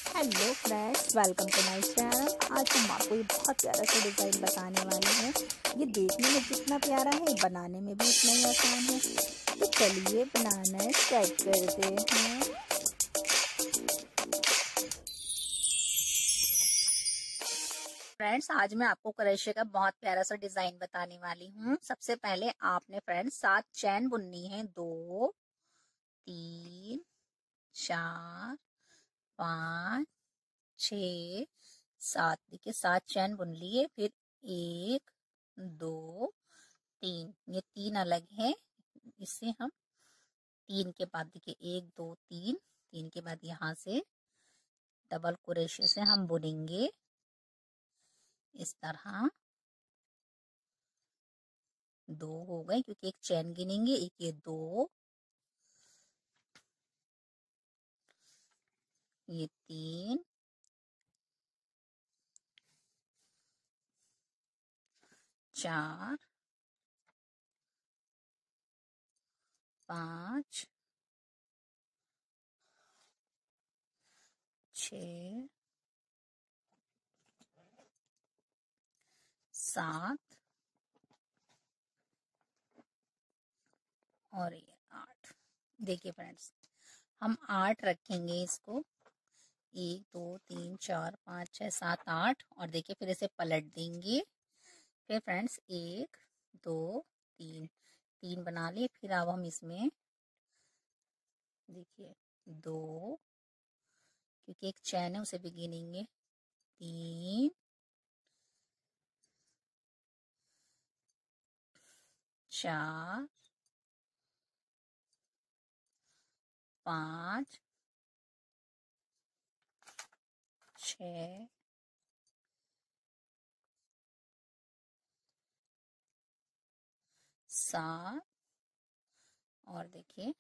Hello friends, welcome to my channel. आज हम आपको ये बहुत प्यारा सा डिज़ाइन बताने वाले हैं। ये देखने में जितना प्यारा है, बनाने में भी उतना ही आसान है। तो चलिए बनाना स्टार्ट करते हैं। फ्रेंड्स, आज मैं आपको क्रोशे का बहुत प्यारा सा डिज़ाइन बताने वाली हूँ। सबसे पहले आपने फ्रेंड्स 7 चैन बुननी है। 2 3 4 5 6 7। देखिए 7 चैन बुन लिए। फिर 1 2 3, ये 3 अलग है। इससे हम 3 के बाद देखिए 1 2 3, 3 के बाद यहाँ से डबल क्रोशे से हम बुनेंगे इस तरह। 2 हो गए क्योंकि एक चैन गिनेंगे। एक ये 2, ये 3, 4 5 6 7 और ये 8। देखिए फ्रेंड्स, हम 8 रखेंगे इसको। 1 2 3 4 5 6 7 8। और देखिए फिर इसे पलट देंगे। फिर फ्रेंड्स 1 2 3, 3 बना लिए। फिर अब हम इसमें देखिए 2, क्योंकि एक चैन है उसे भी गिनेंगे। 3 4 5 6 7 और देखिए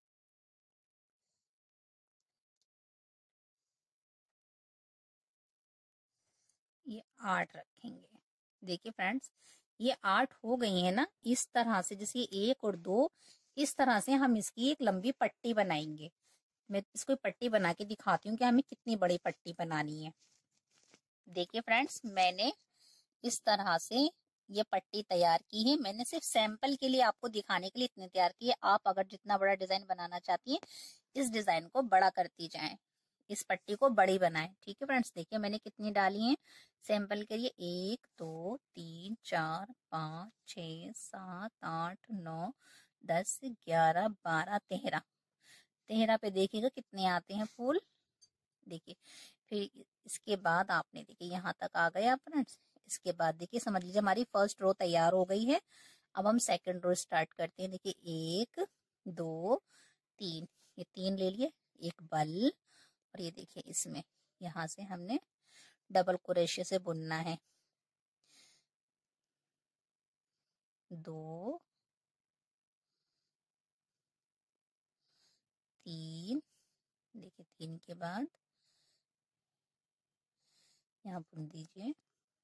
8 रखेंगे। देखिए फ्रेंड्स, ये 8 हो गई है ना। इस तरह से जैसे 1 और 2, इस तरह से हम इसकी एक लंबी पट्टी बनाएंगे। मैं इसको पट्टी बना के दिखाती हूँ कि हमें कितनी बड़ी पट्टी बनानी है। देखिए फ्रेंड्स, मैंने इस तरह से ये पट्टी तैयार की है। मैंने सिर्फ सैंपल के लिए आपको दिखाने के लिए इतने तैयार की है। आप अगर जितना बड़ा डिजाइन बनाना चाहती हैं, इस डिजाइन को बड़ा करती जाएं, इस पट्टी को बड़ी बनाएं। ठीक है फ्रेंड्स, देखिए मैंने कितनी डाली है सैंपल के लिए। 1 2 3 4 5 6 7 8 9 10 11 12 13। 13 पे देखिएगा कितने आते हैं फूल। देखिए फिर इसके बाद आपने देखिए यहाँ तक आ गया फ्रेंड्स। इसके बाद देखिए समझ लीजिए हमारी फर्स्ट रो तैयार हो गई है। अब हम सेकंड रो स्टार्ट करते हैं। देखिए 1 2 3, ये 3 ले लिए। एक बल, और ये देखिए इसमें यहाँ से हमने डबल क्रोशे से बुनना है। 2 3, देखिए 3 के बाद यहाँ बुन दीजिए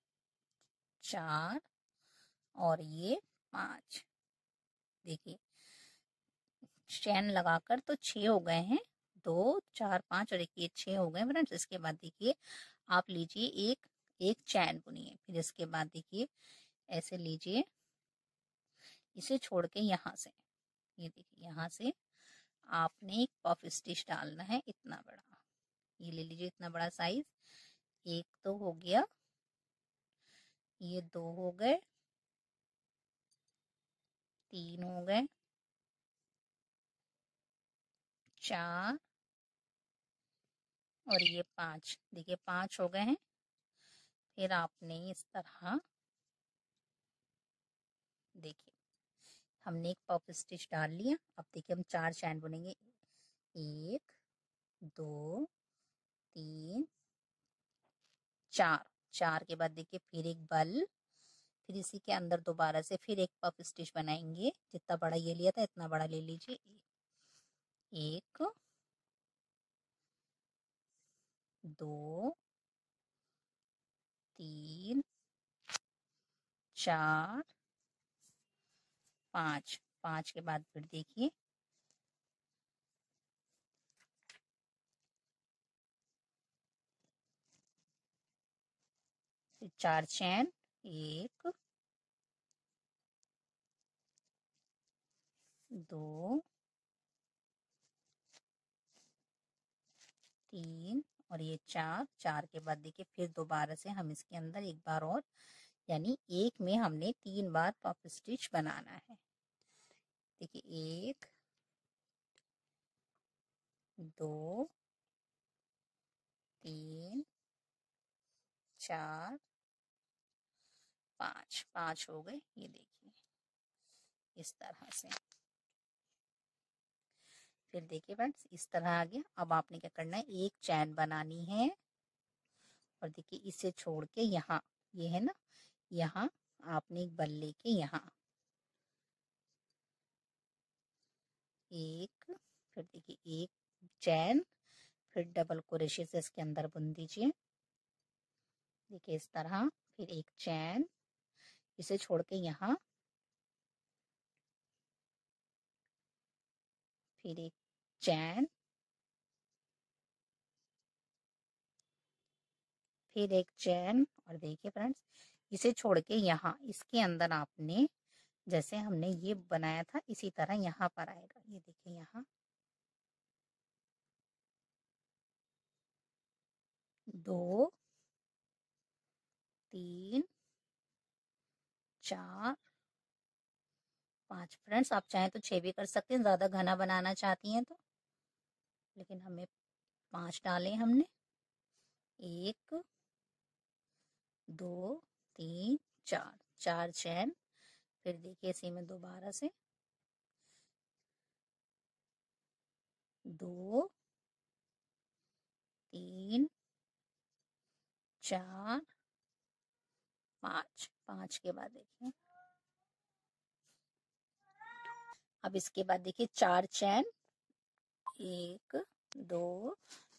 4 और ये 5। देखिए चैन लगाकर तो 6 हो गए हैं। 2 4 5 और एक ये 6 हो गए फ्रेंड्स। इसके बाद देखिए आप लीजिए एक एक चैन बुनिए। फिर इसके बाद देखिए ऐसे लीजिए, इसे छोड़ के यहाँ से, ये देखिए यहाँ से आपने एक पफ स्टिच डालना है इतना बड़ा। ये ले लीजिए इतना बड़ा साइज। एक तो हो गया, ये 2 हो गए, 3 हो गए, 4 और ये 5। देखिए 5 हो गए हैं। फिर आपने इस तरह देखिए हमने एक पफ स्टिच डाल लिया। अब देखिए हम 4 चैन बुनेंगे। 1 2 3 4। 4 के बाद देखिए फिर एक बल, फिर इसी के अंदर दोबारा से फिर एक पफ स्टिच बनाएंगे। जितना बड़ा ये लिया था इतना बड़ा ले लीजिए। 1 2 3 4 5। 5 के बाद फिर देखिए फिर 4 चैन, 1 2 3 और ये 4, 4 के बाद देखिए फिर दोबारा से हम इसके अंदर एक बार और, यानी एक में हमने 3 बार पफ स्टिच बनाना है। देखिए 1 2 3 4 5, 5 हो गए। ये देखिए इस तरह से। फिर देखिए फ्रेंड्स इस तरह आ गया। अब आपने क्या करना है, एक चैन बनानी है और देखिए इसे छोड़ के यहाँ, ये है ना, यहाँ आपने एक बल लेके यहाँ एक, फिर देखिए एक चैन, फिर डबल क्रोशे से इसके अंदर बुन दीजिए। देखिए इस तरह, फिर एक चैन, इसे छोड़ के यहाँ, फिर एक चैन, फिर एक चैन और देखिए फ्रेंड्स इसे छोड़ के यहाँ इसके अंदर आपने जैसे हमने ये बनाया था इसी तरह यहाँ पर आएगा। ये देखिए यहाँ 2 3 4 5। फ्रेंड्स आप चाहें तो 6 भी कर सकते हैं, ज्यादा घना बनाना चाहती हैं तो, लेकिन हमें 5 डाले हमने। 1 2 3 4, 4 चैन, फिर देखिए इसी में दोबारा से 2 3 4 5, 5 के बाद देखिए, अब इसके बाद देखिए 4 चैन, 1 2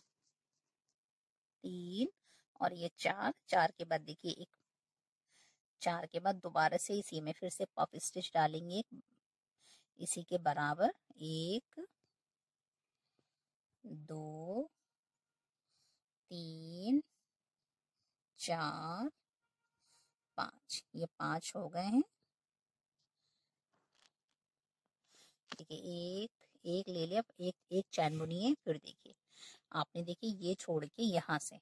3 और ये 4, 4 के बाद देखिए एक, 4 के बाद दोबारा से इसी में फिर से पफ स्टिच डालेंगे इसी के बराबर। 1 2 3 4 5, ये 5 हो गए हैं। देखिए एक ले लिया, एक चैन बुनी है। फिर देखिए आपने देखिए ये छोड़ के यहाँ से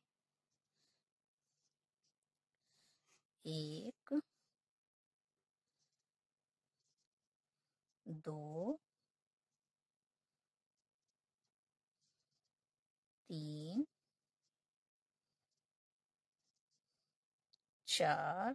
1 2 3 4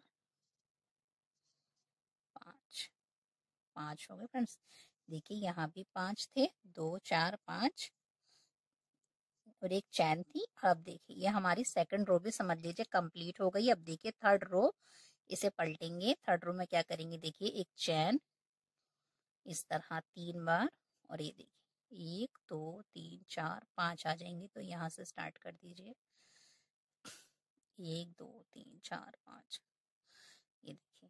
5, 5 हो गए फ्रेंड्स। देखिए यहाँ भी 5 थे, 2 4 5 और एक चैन थी। अब देखिए ये हमारी सेकंड रो भी समझ लीजिए कंप्लीट हो गई। अब देखिए थर्ड रो, इसे पलटेंगे। थर्ड रो में क्या करेंगे, देखिए एक चैन इस तरह 3 बार और ये देखिए 1 2 3 4 5 आ जाएंगे। तो यहाँ से स्टार्ट कर दीजिए, 1 2 3 4 5। ये देखिए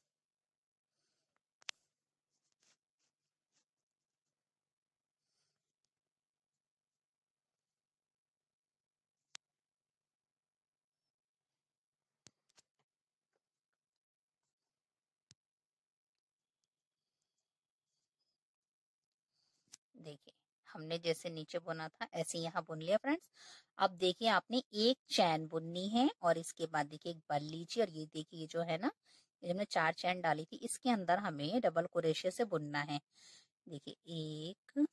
देखिए हमने जैसे नीचे बुना था ऐसे यहाँ बुन लिया फ्रेंड्स। अब देखिए आपने एक चैन बुननी है और इसके बाद देखिए एक बल लीजिए और ये देखिए ये जो है ना, ये हमने 4 चैन डाली थी, इसके अंदर हमें डबल क्रोशे से बुनना है। देखिए 1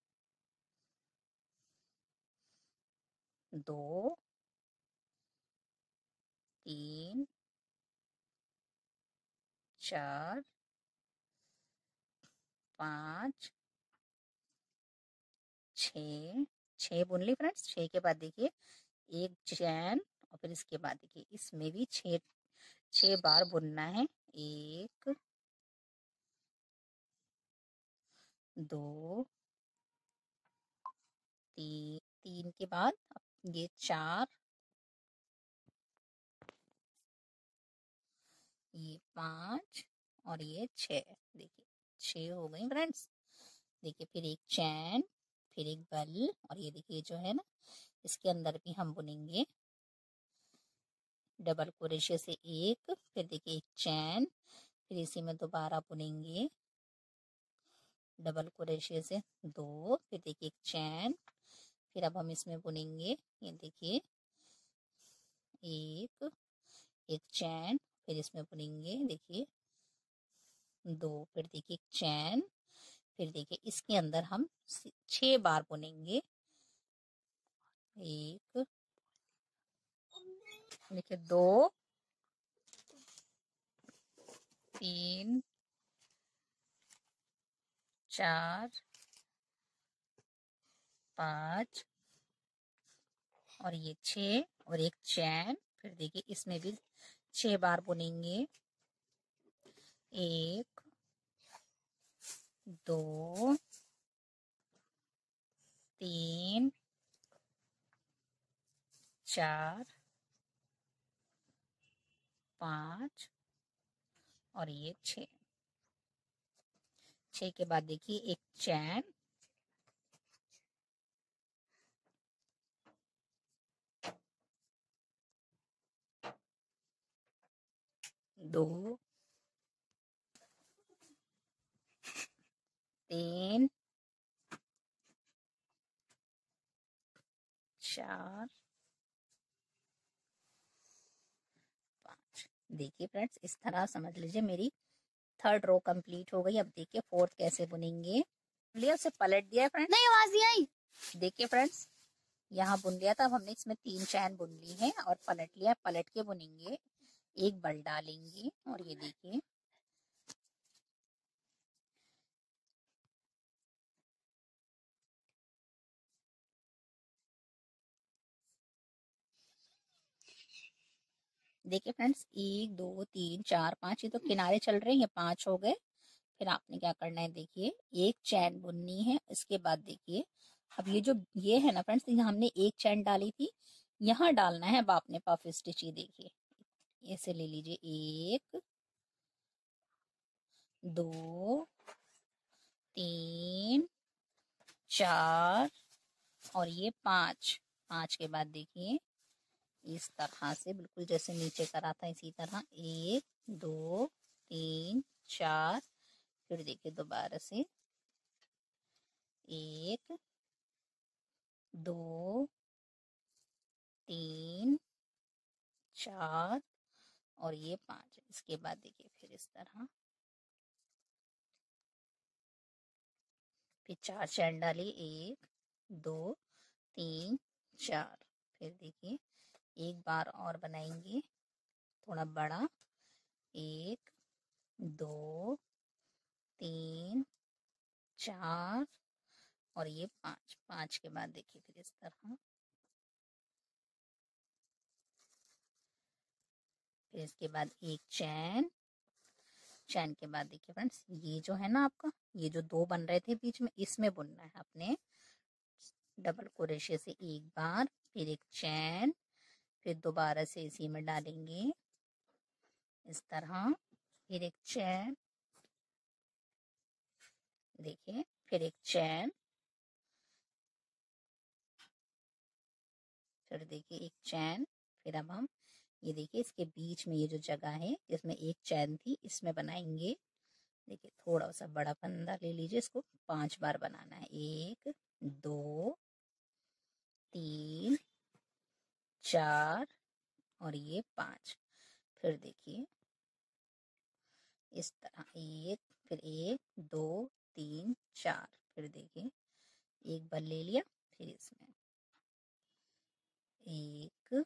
2 3 4 5 6, 6 बुन ली फ्रेंड्स। 6 के बाद देखिए एक चैन और फिर इसके बाद देखिए इसमें भी 6 बार बुनना है। 1 2 3, 3 के बाद ये 4, ये 5 और ये 6। देखिए 6 हो गई फ्रेंड्स। देखिए फिर एक चैन, फिर एक बल और ये देखिए जो है ना इसके अंदर भी हम बुनेंगे डबल क्रोशे से एक, फिर देखिए एक चैन, फिर इसी में दोबारा बुनेंगे डबल क्रोशे से दो, फिर देखिए एक चैन, फिर अब हम इसमें बुनेंगे, ये देखिए एक, एक चैन, फिर इसमें बुनेंगे देखिए दो, फिर देखिए एक चैन, फिर देखिए इसके अंदर हम 6 बार बुनेंगे, एक, देखिए दो, तीन, चार, पाँच, और ये 6 और एक चैन, फिर देखिए इसमें भी 6 बार बुनेंगे, एक, दो, तीन, चार, पाँच, और ये 6, 6 के बाद देखिए एक चैन, दो, तीन, चार, पाँच। देखिए फ्रेंड्स इस तरह समझ लीजिए मेरी थर्ड रो कंप्लीट हो गई। अब देखिए फोर्थ कैसे बुनेंगे। लिया उसे पलट दिया फ्रेंड्स, नहीं आवाज नहीं आई। देखिए फ्रेंड्स यहाँ बुन लिया था, अब हमने इसमें 3 चैन बुन ली है और पलट लिया, पलट के बुनेंगे, एक बल डालेंगे और ये देखिए देखिए फ्रेंड्स 1 2 3 4 5, ये तो किनारे चल रहे हैं, ये 5 हो गए। फिर आपने क्या करना है देखिए एक चैन बुननी है, इसके बाद देखिए अब ये जो ये है ना फ्रेंड्स, यहाँ हमने एक चैन डाली थी, यहाँ डालना है अब आपने पफ स्टिच। ये देखिए ऐसे ले लीजिए, एक, दो, तीन, चार, और ये 5, 5 के बाद देखिए इस तरह से बिल्कुल जैसे नीचे करा था इसी तरह, एक, दो, तीन, चार, फिर देखिए दोबारा से एक, दो, तीन, चार, और ये 5। इसके बाद देखिए फिर इस तरह, फिर 4 चैन डालिए, एक, दो, तीन, चार, फिर देखिए एक बार और बनाएंगे थोड़ा बड़ा, एक, दो, तीन, चार, और ये 5, 5 के बाद देखिए फिर इस तरह, फिर इसके बाद एक चैन, चैन के बाद देखिए फ्रेंड्स ये जो है ना आपका, ये जो 2 बन रहे थे बीच में, इसमें बुनना है आपने डबल क्रोशे से एक बार, फिर एक चैन, फिर दोबारा से इसी में डालेंगे इस तरह, फिर एक चैन, देखिए फिर एक चैन, फिर देखिए एक चैन, फिर अब हम ये देखिए इसके बीच में ये जो जगह है जिसमें एक चैन थी, इसमें बनाएंगे देखिए थोड़ा सा बड़ा फंदा ले लीजिए, इसको 5 बार बनाना है, एक, दो, तीन, चार, और ये 5, फिर देखिए इस तरह, एक, फिर एक, दो, तीन, चार, फिर देखिए एक बार ले लिया, फिर इसमें एक,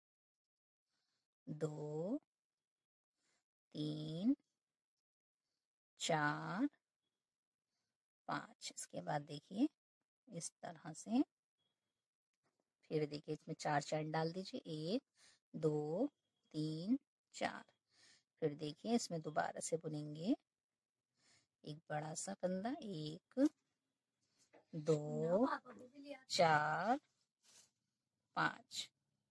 दो, तीन, चार, 5, इसके बाद देखिए इस तरह से, फिर देखिए इसमें 4 चैन डाल दीजिए, एक, दो, तीन, चार, फिर देखिए इसमें दोबारा से बुनेंगे एक बड़ा सा फंदा, एक, दो, चार, 5,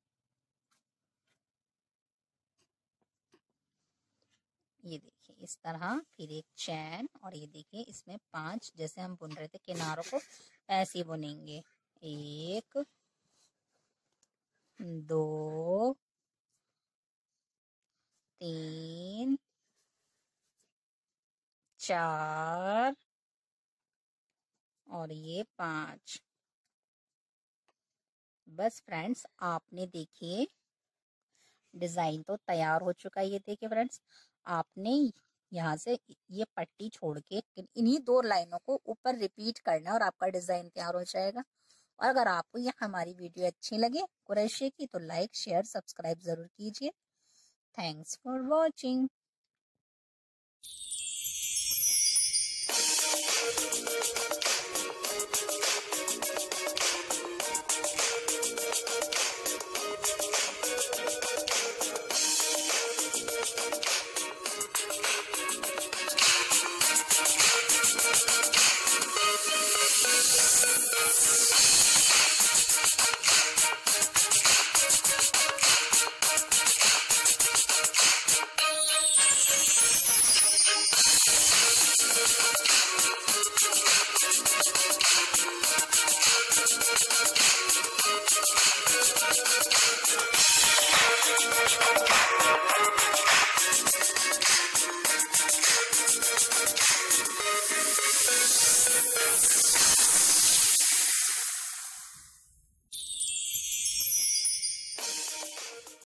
ये देखिए इस तरह, फिर एक चैन, और ये देखिए इसमें 5 जैसे हम बुन रहे थे किनारों को ऐसे ही बुनेंगे, एक, दो, 4 और ये 5। बस फ्रेंड्स, आपने देखिए डिजाइन तो तैयार हो चुका है। ये देखिए फ्रेंड्स, आपने यहाँ से ये पट्टी छोड़ के इन्हीं 2 लाइनों को ऊपर रिपीट करना है और आपका डिजाइन तैयार हो जाएगा। और अगर आपको ये हमारी वीडियो अच्छी लगे कुरैशी की, तो लाइक शेयर सब्सक्राइब जरूर कीजिए। Thanks for watching.